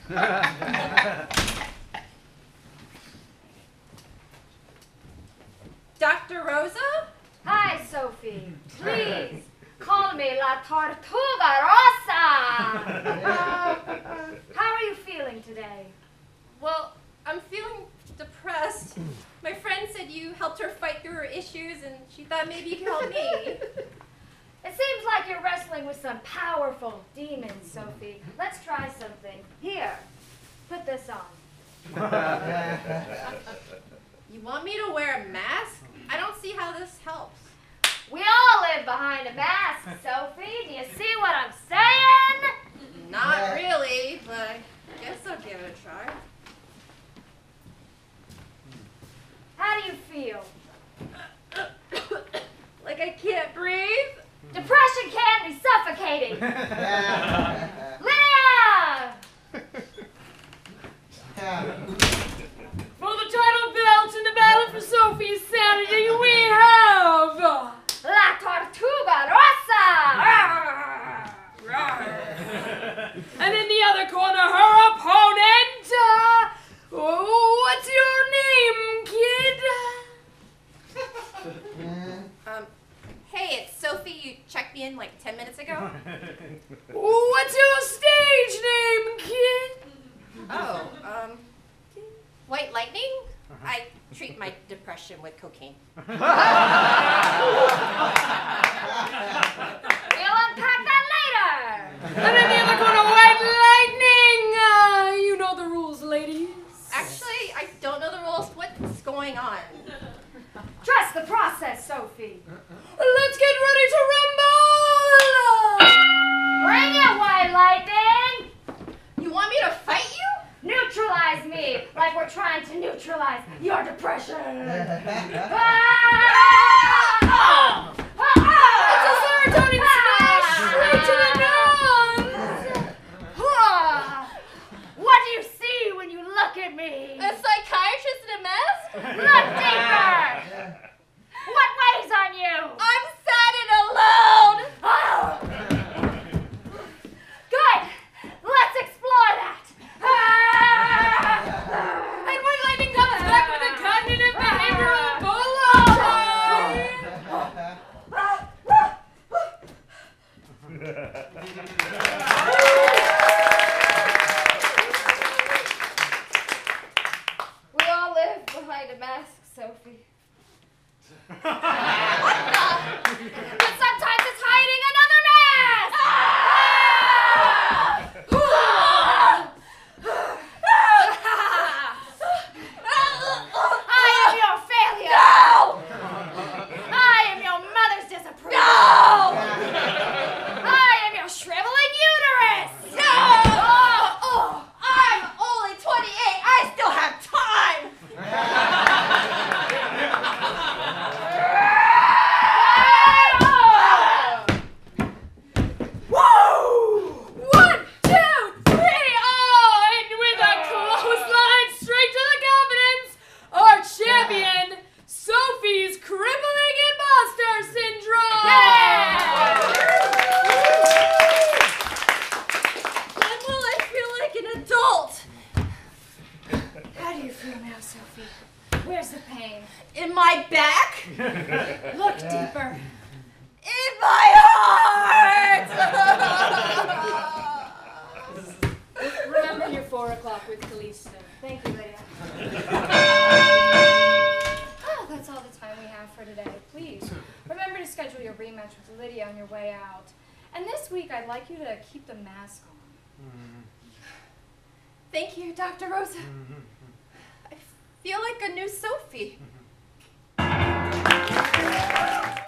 Dr. Rosa? Hi, Sophie. Please, call me La Tortuga Rosa. How are you feeling today? Well, I'm feeling depressed. My friend said you helped her fight through her issues, and she thought maybe you could help me. It seems like you're wrestling with some powerful demons, Sophie. Let's try something. Here, put this on. You want me to wear a mask? I don't see how this helps. We all live behind a mask, Sophie. Do you see what I'm saying? Not really, but I guess I'll give it a try. How do you feel? Like I can't breathe? Depression can be suffocating. Lydia! For the title belt in the battle for Sophie's sanity, we have La Tortuga Rosa! and in the other corner, her opponent. What's your name, kid? Hey, it's Sophie. You checked me in like 10 minutes ago. What's your stage name, kid? Oh, White Lightning? I treat my depression with cocaine. We'll unpack that later! And in the other corner, White Lightning. You know the rules, ladies. Actually, I don't know the rules. What's going on? Trust the process, Sophie. Let's get ready to rumble! Bring it, White Lightning! You want me to fight you? Neutralize me like we're trying to neutralize your depression. It's a serotonin smash straight to the nose! What do you see when you look at me? A psychiatrist in a mask? Look deeper! What weighs on you? I'm sad and alone! Good! Let's explore that! And when Lightning comes back with a cognitive behavioral We all live behind a mask, Sophie. But sometimes it's hiding another mask! I am your failure! No! I am your mother's disapproval! No! I am your shriveling uterus! No! I'm only 28. I still have time. Whoa! 1, 2, 3! Oh, and with a clothesline straight to the confidence, our champion, Sophie's crippling imposter syndrome! When will I feel like an adult? How do you feel now, Sophie? Where's the pain? In my back? Look deeper. In my heart! Remember your 4 o'clock with Callisto. Thank you, Lydia. Oh, that's all the time we have for today. Please, remember to schedule your rematch with Lydia on your way out. And this week, I'd like you to keep the mask on. Thank you, Dr. Rosa. I feel like a new Sophie.